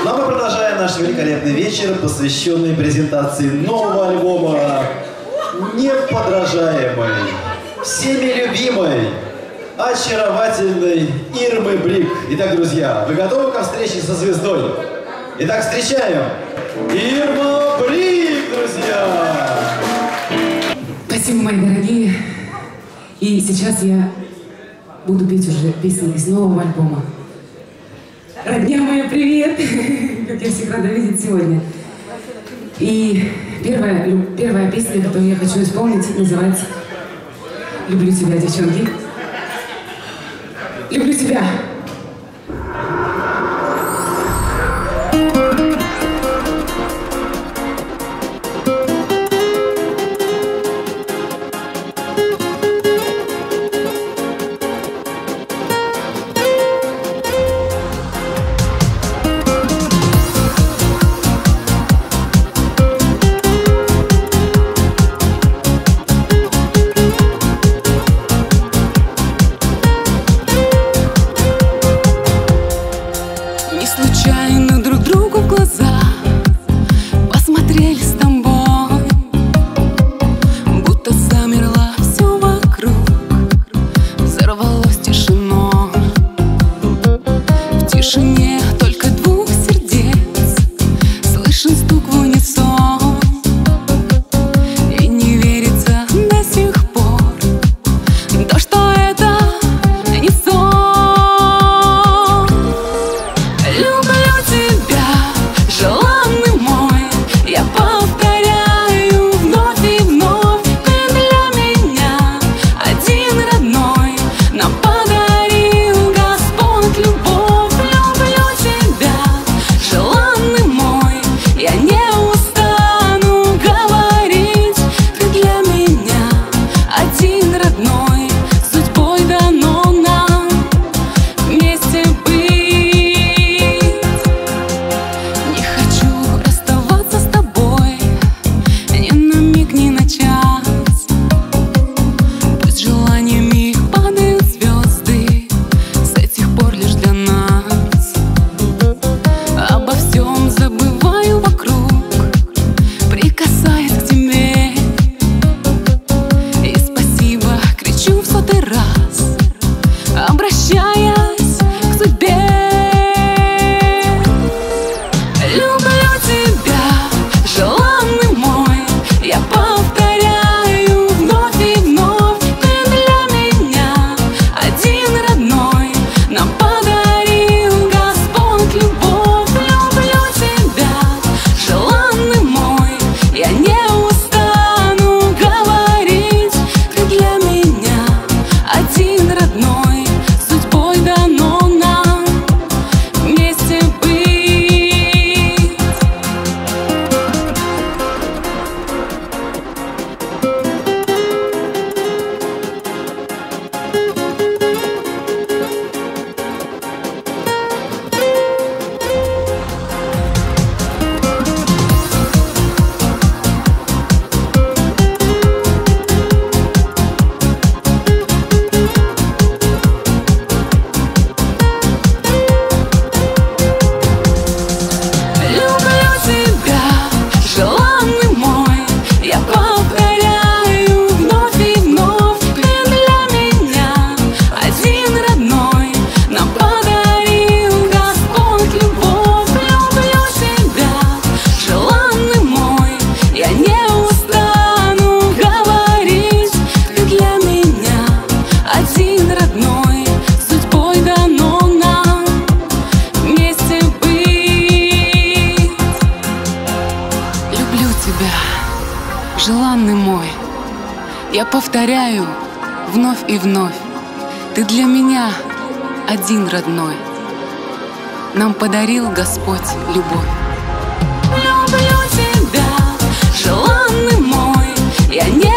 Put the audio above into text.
Но мы продолжаем наш великолепный вечер, посвященный презентации нового альбома неподражаемой, всеми любимой, очаровательной Ирмы Брик. Итак, друзья, вы готовы ко встрече со звездой? Итак, встречаем Ирма Брик, друзья! Спасибо, мои дорогие. И сейчас я буду петь уже песни из нового альбома. Родня моя, привет! Как я всех рада видеть сегодня. И первая песня, которую я хочу исполнить, называется «Люблю тебя, девчонки». Люблю тебя! Случайно друг другу в глаза посмотрели с тобой, будто замерло все вокруг, взорвалось тишиной. В тишине только двух сердец слышен стук в унисон, и не верится до сих пор, то что это не сон. Обращаясь к судьбе, люблю тебя, желанный мой. Я повторяю вновь и вновь, ты для меня один родной. Нам подарил Господь любовь. Люблю тебя, желанный мой. Я не устану говорить, ты для меня один родной. Желанный мой, я повторяю вновь и вновь, ты для меня один родной. Нам подарил Господь любовь. Люблю тебя, желанный мой, я не